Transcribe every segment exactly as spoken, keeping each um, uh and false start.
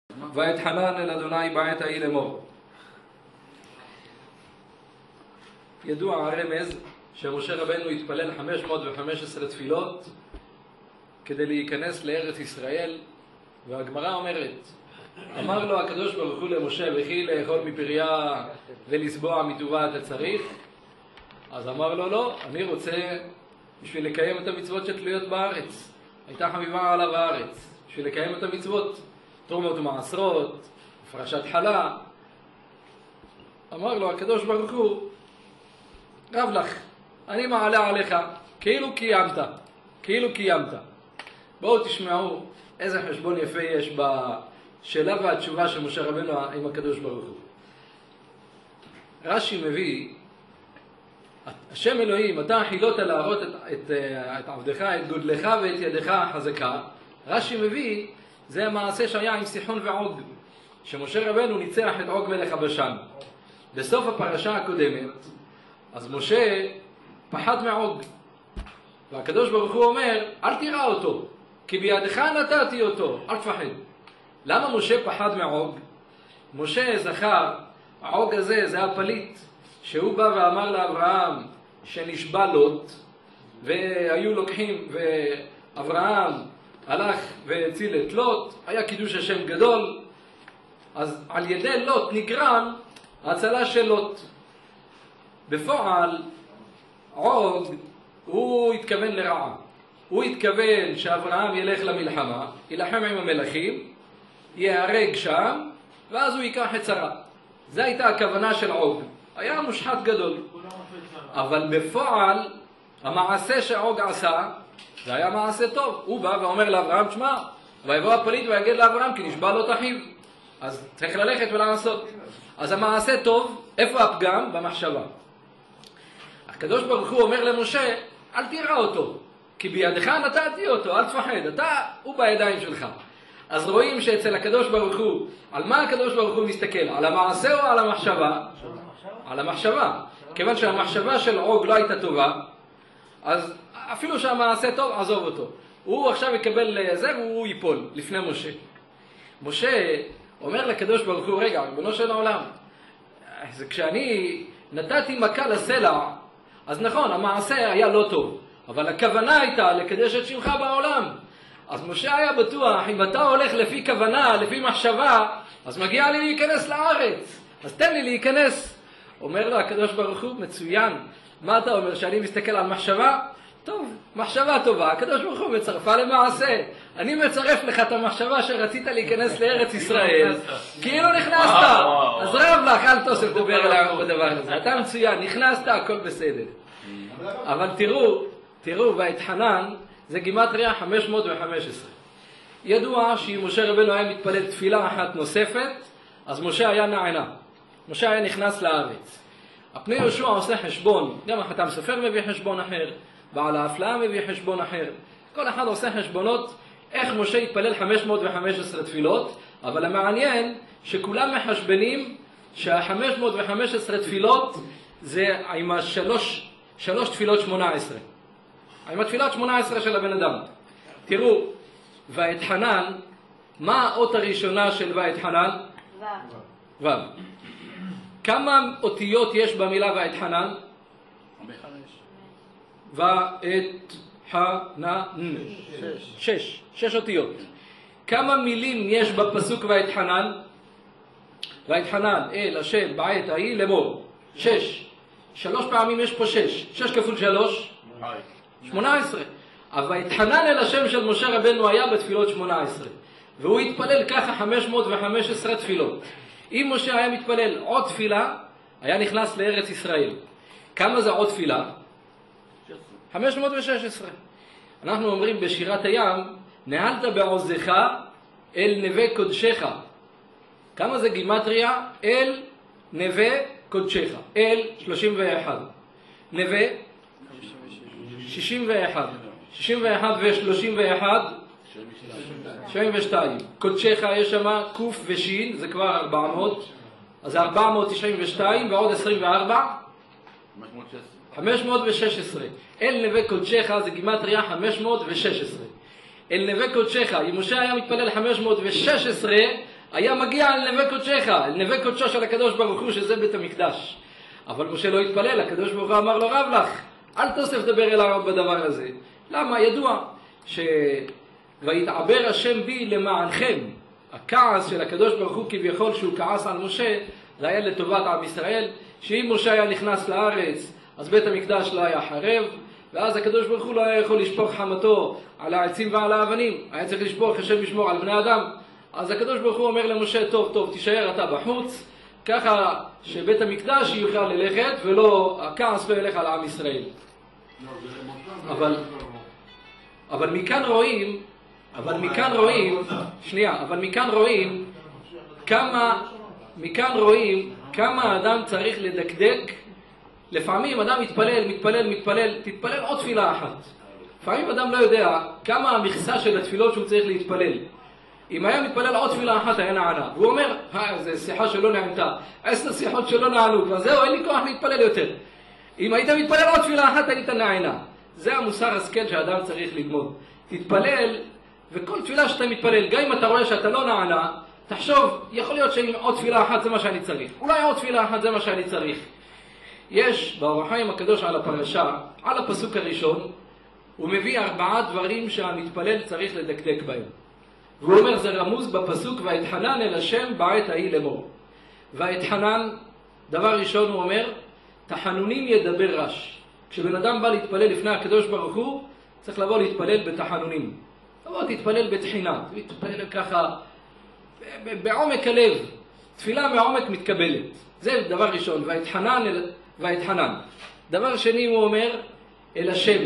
ואתחנן אל אדוני בעת ההיא לאמור. ידוע הרמז שמשה רבנו התפלל חמש מאות וחמש עשרה תפילות כדי להיכנס לארץ ישראל, והגמרא אומרת, אמר לו הקדוש ברוך הוא למשה, וכי לאכול מפריה ולסבוע מטובה אתה צריך? אז אמר לו לא, אני רוצה בשביל לקיים את המצוות שתלויות בארץ. הייתה חביבה עליו הארץ בשביל לקיים את המצוות, תרומות ומעשרות, הפרשת חלה. אמר לו הקדוש ברוך הוא, רב לך, אני מעלה עליך כאילו קיימת, כאילו קיימת. בואו תשמעו איזה חשבון יפה יש בשאלה והתשובה של משה רבנו עם הקדוש ברוך הוא. רש"י מביא, השם אלוהים, אתה חילת להראות את, את, את עבדך, את גודלך ואת ידך החזקה. רש"י מביא, זה המעשה שהיה עם סיחון ועוג, שמשה רבנו ניצח את עוג מלך הבשן. בסוף הפרשה הקודמת, אז משה פחד מעוג, והקדוש ברוך הוא אומר, אל תראה אותו, כי בידך נתתי אותו, אל תפחד. למה משה פחד מעוג? משה זכר, העוג הזה זה הפליט, שהוא בא ואמר לאברהם שנשבע לוט, והיו לוקחים, ואברהם הלך והציל את לוט, היה קידוש השם גדול, אז על ידי לוט נגרם ההצלה של לוט. בפועל עוג הוא התכוון לרעה, הוא התכוון שאברהם ילך למלחמה, ילחם עם המלכים, יהרג שם, ואז הוא ייקח את שרה. זו הייתה הכוונה של עוג, היה מושחת גדול. אבל בפועל המעשה שעוג עשה זה היה מעשה טוב. הוא בא ואומר לאברהם, תשמע, ויבוא הפליט ויגיד לאברהם כי נשבע לו אחיו, אז צריך ללכת ולעשות. אז המעשה טוב, איפה הפגם? במחשבה. הקדוש ברוך הוא אומר למשה, אל תראה אותו, כי בידך נתתי אותו, אל תפחד, אתה, הוא בידיים שלך. אז רואים שאצל הקדוש ברוך הוא, על מה הקדוש ברוך הוא מסתכל? על המעשה או על המחשבה? על המחשבה. כיוון שהמחשבה של עוג לא הייתה טובה, אז אפילו שהמעשה טוב, עזוב אותו. הוא עכשיו יקבל זה והוא ייפול לפני משה. משה אומר לקדוש ברוך הוא, רגע, ריבונו של העולם, זה כשאני נתתי מכה לסלע, אז נכון, המעשה היה לא טוב, אבל הכוונה הייתה לקדש את שמך בעולם. אז משה היה בטוח, אם אתה הולך לפי כוונה, לפי מחשבה, אז מגיע לי להיכנס לארץ, אז תן לי להיכנס. אומר לו הקדוש ברוך הוא, מצוין, מה אתה אומר, שאני מסתכל על מחשבה? טוב, מחשבה טובה, הקדוש ברוך הוא מצרפה למעשה. אני מצרף לך את המחשבה שרצית להיכנס לארץ ישראל, כאילו נכנסת. אז רב לך, אל תוסף דבר אליי בדבר הזה. אתה מצוין, נכנסת, הכל בסדר. אבל תראו, תראו, ואתחנן, זה גימטריה חמש מאות וחמש עשרה. ידוע שאם משה רבנו היה מתפלל תפילה אחת נוספת, אז משה היה נענה. משה היה נכנס לארץ. הפני יהושע עושה חשבון, גם החתם סופר מביא חשבון אחר, בעל ההפלאה מביא חשבון אחר. כל אחד עושה חשבונות איך משה התפלל חמש מאות וחמש עשרה תפילות, אבל המעניין שכולם מחשבנים שה-חמש מאות וחמש עשרה תפילות זה עם השלוש, שלוש תפילות שמונה עשרה. עם התפילת שמונה עשרה של הבן אדם. תראו, ואתחנן, מה האות הראשונה של ואתחנן? ו'. ו'. כמה אותיות יש במילה ואתחנן? ואתחנן. שש. שש. שש אותיות. כמה מילים יש בפסוק ואתחנן? ואתחנן אל השם בעת ההיא לאמור. שש. שלוש פעמים יש פה שש. שש כפול שלוש? שמונה עשרה. אבל התחנן אל השם של משה רבנו היה בתפילות שמונה עשרה. והוא התפלל ככה חמש מאות וחמש עשרה תפילות. אם משה היה מתפלל עוד תפילה, היה נכנס לארץ ישראל. כמה זה עוד תפילה? חמש מאות ושש עשרה. אנחנו אומרים בשירת הים, נהלת בעוזך אל נווה קודשך. כמה זה גימטריה? אל נווה קודשך. אל שלושים ואחת. נווה שישים ואחת. שישים ואחת ו-שלושים ואחת. שבעים ושתיים. קודשך יש שם קוף ושין, זה כבר ארבע מאות. אז זה ארבע מאות תשעים ושתיים ועוד עשרים וארבע. חמש מאות ושש עשרה. אל נווה קודשך זה גימטריה חמש מאות ושש עשרה. אל נווה קודשך, אם משה היה מתפלל חמש מאות ושש עשרה, היה מגיע אל נווה קודשך, אל נווה קודשו של הקדוש ברוך הוא, שזה בית המקדש. אבל משה לא התפלל, הקדוש ברוך הוא אמר לו, רב לך, אל תוסף דבר אל הרב בדבר הזה. למה? ידוע ש... ויתעבר השם בי למענכם. הכעס של הקדוש ברוך הוא כביכול שהוא כעס על משה, זה היה לטובת עם ישראל, שאם משה היה נכנס לארץ, אז בית המקדש לא היה חרב, ואז הקדוש ברוך הוא לא היה יכול לשפוך חמתו על העצים ועל האבנים, היה צריך לשפוך השם לשמור על בני אדם. אז הקדוש ברוך הוא אומר למשה, טוב טוב תישאר אתה בחוץ, ככה שבית המקדש יוכל ללכת ולא, הכעס לא ילך על עם ישראל. אבל, אבל מכאן רואים, אבל מכאן רואים, שנייה, אבל מכאן רואים כמה, מכאן רואים כמה האדם צריך לדקדק. לפעמים אדם מתפלל, מתפלל, מתפלל, תתפלל עוד תפילה אחת. לפעמים אדם לא יודע כמה המכסה של התפילות שהוא צריך להתפלל. אם היה מתפלל עוד תפילה אחת היה נענה. והוא אומר, זו שיחה שלא נענתה, עשר שיחות שלא נענו, כבר זהו, אין לי כוח להתפלל יותר. אם היית מתפלל עוד תפילה אחת היית נענה. זה המוסר השכל שהאדם צריך ללמוד. תתפלל, וכל תפילה שאתה מתפלל, גם אם אתה רואה שאתה לא נענה, תחשוב, יכול להיות שאם עוד תפילה אחת זה מה שאני צריך. אולי עוד תפילה אחת זה מה שאני צריך. יש באור החיים הקדוש על הפרשה, על הפסוק הראשון, הוא מביא ארבעה דברים שהמתפלל צריך לדקדק בהם. והוא אומר, זה רמוז בפסוק, והתחנן אל השם בעת ההיא לאמור. והתחנן, דבר ראשון הוא אומר, תחנונים ידבר רש. כשבן אדם בא להתפלל לפני הקדוש ברוך הוא, צריך לבוא להתפלל בתחנונים. לבוא תתפלל בתחינה, תתפלל ככה, בעומק הלב, תפילה מעומק מתקבלת. זה דבר ראשון, והתחנן אל... והתחנן. דבר שני הוא אומר, אל השם.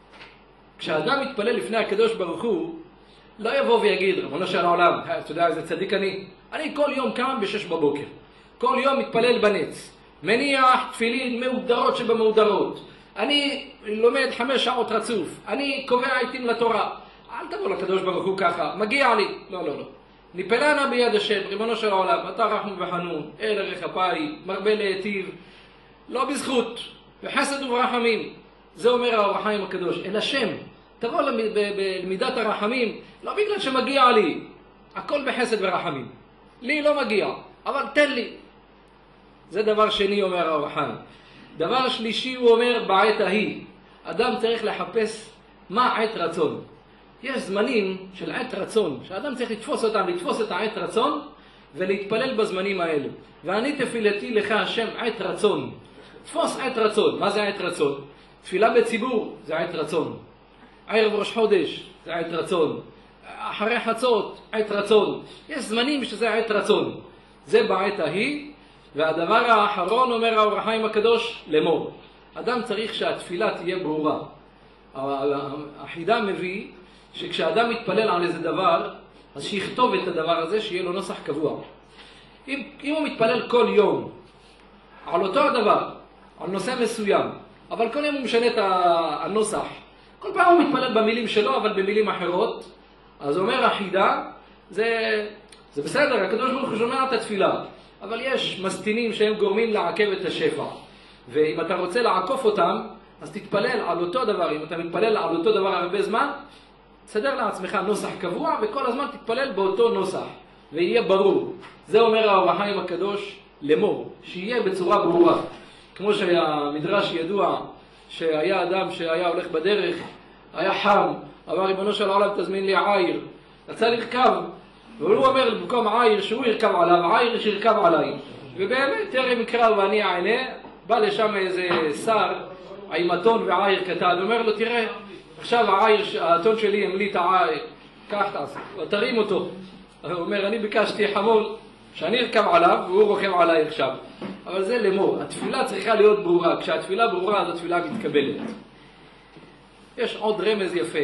כשאדם מתפלל לפני הקדוש ברוך הוא, לא יבוא ויגיד, רבונו של העולם, אתה יודע איזה צדיק אני? אני כל יום קם בשש בבוקר. כל יום מתפלל בנץ. מניח תפילין מהודרות שבמהודרות. אני לומד חמש שעות רצוף. אני קובע עיתים לתורה. אל תבוא לקדוש ברוך הוא ככה, מגיע לי. לא, לא, לא. ניפלנה ביד השם, רבונו של העולם, אתה רחום וחנון, אל ערך אפיים, מרבה להיטיב. לא בזכות, בחסד וברחמים. זה אומר האור החיים הקדוש, אל השם. תבוא למידת הרחמים, לא בגלל שמגיע לי, הכל בחסד ורחמים. לי לא מגיע, אבל תן לי. זה דבר שני אומר האור החיים. דבר שלישי הוא אומר בעת ההיא. אדם צריך לחפש מה עת רצון. יש זמנים של עת רצון, שאדם צריך לתפוס אותם, לתפוס את העת רצון ולהתפלל בזמנים האלה. ואני תפילתי לך השם עת רצון. תפוס עת רצון. מה זה עת רצון? תפילה בציבור זה עת רצון. ערב ראש חודש זה עת רצון. אחרי חצות עת רצון. יש זמנים שזה עת רצון. זה בעת ההיא. והדבר האחרון אומר האור החיים הקדוש, לאמור. אדם צריך שהתפילה תהיה ברורה. החידה מביא שכשאדם מתפלל על איזה דבר, אז שיכתוב את הדבר הזה שיהיה לו נוסח קבוע. אם, אם הוא מתפלל כל יום על אותו הדבר, על נושא מסוים, אבל כל יום הוא משנה את הנוסח, כל פעם הוא מתפלל במילים שלו, אבל במילים אחרות, אז אומר החידה, זה, זה בסדר, הקדוש ברוך הוא שומע את התפילה, אבל יש מסתינים שהם גורמים לעכב את השפע. ואם אתה רוצה לעקוף אותם, אז תתפלל על אותו דבר. אם אתה מתפלל על אותו דבר הרבה זמן, תסדר לעצמך נוסח קבוע, וכל הזמן תתפלל באותו נוסח, ויהיה ברור. זה אומר האור החיים הקדוש, לאמור, שיהיה בצורה ברורה. כמו שהמדרש ידוע, שהיה אדם שהיה הולך בדרך, היה חם, אמר ריבונו של העולם תזמין לי עיר, רצה לרכב, והוא אומר במקום עיר שהוא ירכב עליו, עיר שירכב עליי. ובאמת תרם קרב ואני עיני, בא לשם איזה שר, עם אתון ועיר קטן, אומר לו תראה, עכשיו העיר, האתון שלי המליט העיר, כך תעשה, תרים אותו. הוא אומר אני ביקשתי חמול, שאני ארכב עליו והוא רוכב עליי עכשיו. אבל זה לאמור, התפילה צריכה להיות ברורה, כשהתפילה ברורה אז התפילה מתקבלת. יש עוד רמז יפה.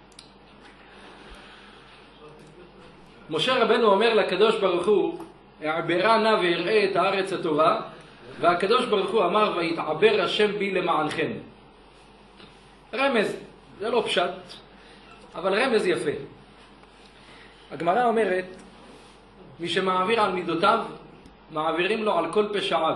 משה רבנו אומר לקדוש ברוך הוא, העברה נא ויראה את הארץ הטובה, והקדוש ברוך הוא אמר, ויתעבר השם בי למענכם. רמז, זה לא פשט, אבל רמז יפה. הגמרא אומרת, מי שמעביר על מידותיו, מעבירים לו על כל פשעיו.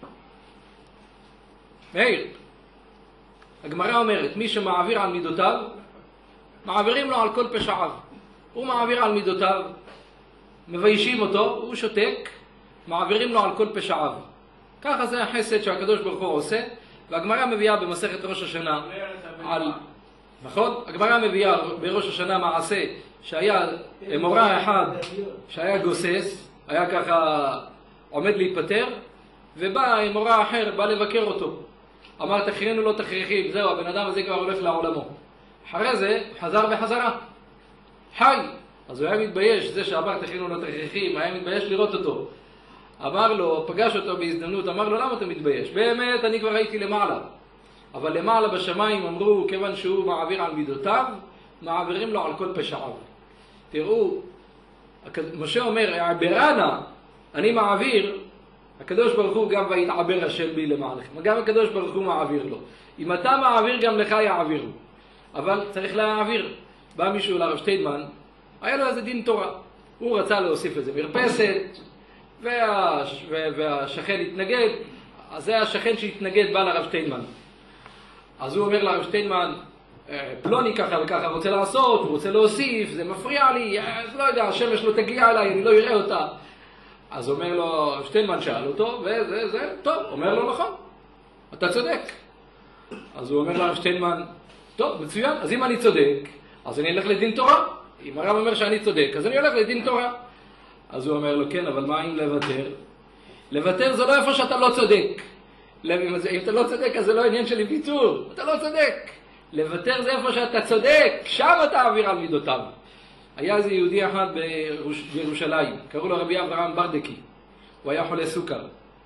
מאיר, הגמרא אומרת, מי שמעביר על מידותיו, מעבירים לו על כל פשעיו. הוא מעביר על מידותיו, מביישים אותו, הוא שותק, מעבירים לו על כל פשעיו. ככה זה החסד שהקדוש ברוך הוא עושה, והגמרא מביאה במסכת ראש השנה על... נכון? הגמרא מביאה בראש השנה מעשה שהיה מורה אחד שהיה גוסס, היה ככה עומד להיפטר, ובא מורה אחר, בא לבקר אותו. אמר תכרינו לו תכריכים, זהו, הבן אדם הזה כבר הולך לעולמו. אחרי זה חזר בחזרה. חי! אז הוא היה מתבייש, זה שאמר תכרינו לו תכריכים, היה מתבייש לראות אותו. אמר לו, פגש אותו בהזדמנות, אמר לו למה אתה מתבייש? באמת אני כבר הייתי למעלה. אבל למעלה בשמיים אמרו, כיוון שהוא מעביר על מידותיו, מעבירים לו על כל פשעיו. תראו, משה אומר, העברנה, אני מעביר, הקדוש ברוך הוא גם ויתעבר השם בי למעלכם. גם הקדוש ברוך הוא מעביר לו. אם אתה מעביר, גם לך יעבירו. אבל צריך להעביר. בא מישהו לרב שטיינמן, היה לו איזה דין תורה. הוא רצה להוסיף איזה מרפסת, וה... והשכן התנגד, אז זה השכן שהתנגד בא לרב שטיינמן. אז הוא אומר לרב שטיינמן, פלוני ככה וככה רוצה לעשות, הוא רוצה להוסיף, זה מפריע לי, לא יודע, השמש לא תגיע אליי, אני לא אראה אותה. אז אומר לו, שטיינמן שאל אותו, וזה, זה, טוב, אומר לו נכון, אתה צודק. אז הוא אומר לרב שטיינמן, טוב, מצוין, אז אם אני צודק, אז אני אלך לדין תורה. אם הרב אומר שאני צודק, אז אני הולך לדין תורה. אז הוא אומר לו, כן, אבל מה אם לוותר? לוותר זה לא איפה שאתה לא צודק. אם אתה לא צודק, אז זה לא עניין של ויתור. אתה לא צודק. לוותר זה איפה שאתה צודק, שם אתה עביר על מידותיו. היה איזה יהודי אחד בירושלים, קראו לו רבי אברהם ברדקי. הוא היה חולה סוכר.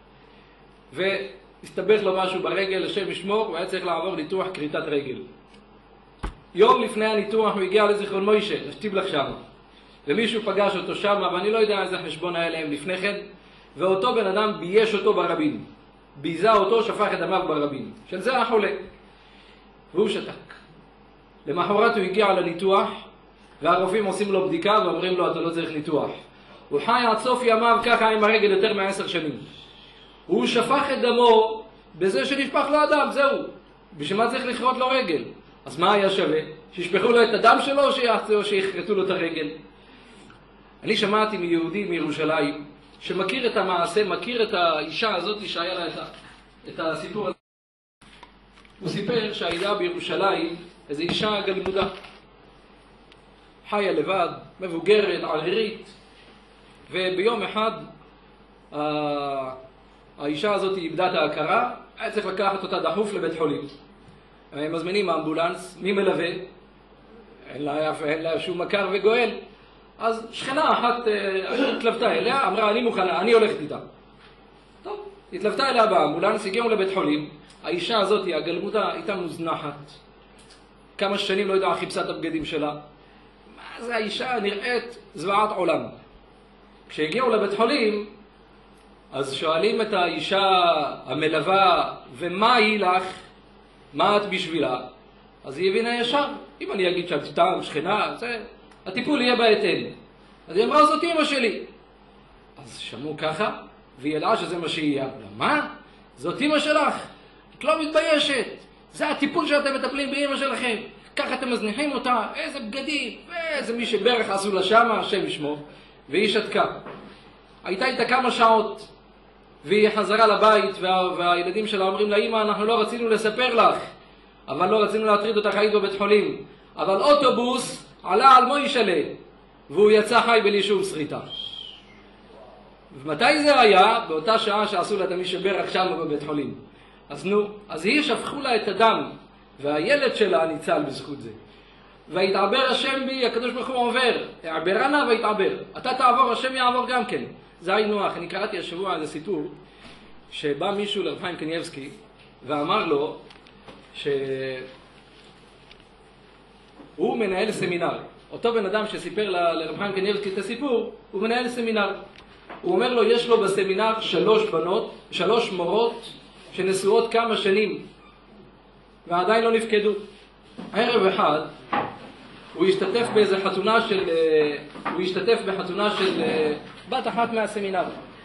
והסתבך לו משהו ברגל, השם ישמור, הוא היה צריך לעבור ניתוח כריתת רגל. יום לפני הניתוח הוא הגיע לזיכרון מוישה, לשטיבלך שם. ומישהו פגש אותו שם, ואני לא יודע איזה חשבון היה להם לפני כן, ואותו בן אדם בייש אותו ברבים. ביזה אותו, שפך את דמיו ברבים. של זה החולה. והוא שתק. למחרת הוא הגיע לניתוח, והרופאים עושים לו בדיקה ואומרים לו, אתה לא צריך ניתוח. הוא חי עד סוף ימיו ככה עם הרגל יותר מעשר שנים. הוא שפך את דמו בזה שנשפך לו הדם, זהו. בשביל מה צריך לכרות לו רגל? אז מה היה שווה? שישפכו לו את הדם שלו או שיחרטו לו את הרגל? אני שמעתי מיהודי מירושלים שמכיר את המעשה, מכיר את האישה הזאת שהיה לה את, ה... את הסיפור הזה. הוא סיפר שהייתה בירושלים איזו אישה גלמודה. חיה לבד, מבוגרת, ערירית, וביום אחד האישה הזאת איבדה את ההכרה, היה צריך לקחת אותה דחוף לבית חולים. הם מזמינים האמבולנס, מי מלווה? אין לה, אין לה שום מכר וגואל. אז שכנה אחת התלוותה אליה, אמרה אני מוכנה, אני הולכת איתה. טוב, התלוותה אליה באמבולנס, הגיעו לבית חולים. האישה הזאת, הגלמודה, הייתה מוזנחת. כמה שנים לא יודעה חיפשה את הבגדים שלה. מה זה האישה נראית זוועת עולם. כשהגיעו לבית חולים, אז שואלים את האישה המלווה, ומה היא לך? מה את בשבילה? אז היא הבינה ישר. אם אני אגיד שאת סתם שכנה, זה... הטיפול יהיה בהתאם. אז היא אמרה, זאת אמא שלי. אז שמעו ככה, והיא ידעה שזה מה שהיא. מה? זאת אמא שלך? את לא מתביישת. זה הטיפול שאתם מטפלים באמא שלכם. ככה אתם מזניחים אותה, איזה בגדים, ואיזה מי שברך עשו לה שמה, השם ישמור. והיא שתקה. הייתה איתה כמה שעות, והיא חזרה לבית, וה... והילדים שלה אומרים לה, אמא, אנחנו לא רצינו לספר לך, אבל לא רצינו להטריד אותך, היית בבית חולים. אבל אוטובוס עלה על מוישלה, והוא יצא חי בלי שום שריטה. ומתי זה היה? באותה שעה שעשו לה את מי שברך שם בבית חולים. אז נו, אז היא שפכו לה את הדם, והילד שלה ניצל בזכות זה. והתעבר השם בי, הקדוש ברוך הוא עובר, העברנה והתעבר. אתה תעבור, השם יעבור גם כן. זה היינו הך. אני קראתי השבוע איזה סיפור, שבא מישהו לרב חיים קניבסקי, ואמר לו שהוא מנהל סמינר. אותו בן אדם שסיפר לרב חיים קניבסקי את הסיפור, הוא מנהל סמינר. הוא אומר לו, יש לו בסמינר שלוש בנות, שלוש מורות, שנשואות כמה שנים, ועדיין לא נפקדו. ערב אחד, הוא השתתף באיזה חתונה של, הוא השתתף בחתונה של בת אחת מהסמינר.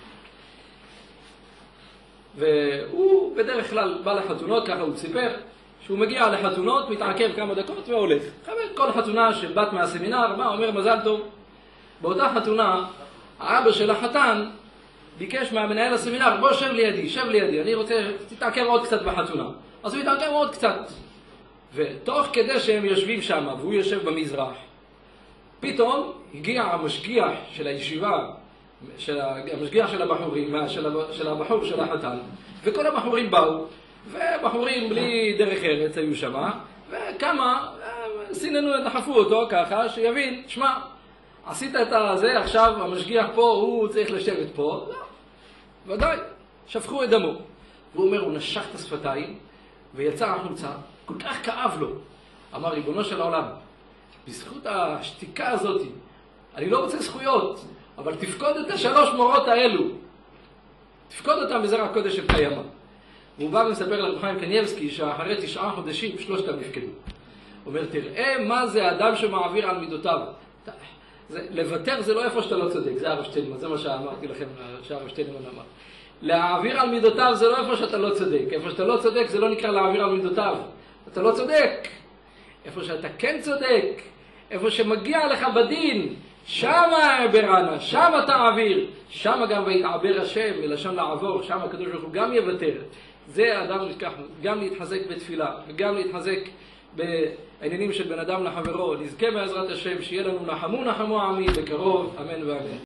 והוא בדרך כלל בא לחתונות, ככה הוא סיפר, שהוא מגיע לחתונות, מתעכב כמה דקות והולך. כל חתונה של בת מהסמינר, מה אומר מזל טוב. באותה חתונה האבא של החתן ביקש מהמנהל הסמינר, בוא שב לידי, שב לידי, אני רוצה, תתעכב עוד קצת בחתונה. אז הוא יתעכב עוד קצת. ותוך כדי שהם יושבים שם, והוא יושב במזרח, פתאום הגיע המשגיח של הישיבה, של המשגיח של הבחורים, של הבחור של החתן, וכל הבחורים באו, ובחורים בלי דרך ארץ היו שם, וכמה סיננו, דחפו אותו ככה, שיבין, שמע, עשית את זה, עכשיו המשגיח פה, הוא צריך לשבת פה. לא, ודאי, שפכו את דמו. והוא אומר, הוא נשך את השפתיים, ויצא החוצה, כל כך כאב לו. אמר, ריבונו של העולם, בזכות השתיקה הזאת, אני לא רוצה זכויות, אבל תפקוד את השלוש מורות האלו. תפקוד אותם בזרע הקודש של קיימא. והוא בא ומספר לרב חיים קניבסקי, שאחרי תשעה חודשים, שלושתם נפקדו. הוא אומר, תראה מה זה האדם שמעביר על מידותיו. זה, לוותר זה לא איפה שאתה לא צודק, זה הרב שטיינמן, זה מה שאמרתי לכם, שהרב שטיינמן אמר. להעביר על מידותיו זה לא איפה שאתה לא צודק, איפה שאתה לא צודק זה לא נקרא להעביר על מידותיו. אתה לא צודק. איפה שאתה כן צודק, איפה שמגיע לך בדין, שמה ברנה, שמה תעביר, שמה גם ויתעבר השם, מלשון לעבור, שמה הקדוש ברוך הוא גם יוותר. זה האדם נשכח, גם להתחזק בתפילה, וגם להתחזק בעניינים של בן אדם לחברו. נזכה בעזרת השם שיהיה לנו נחמו נחמו עמי בקרוב, אמן ואמן.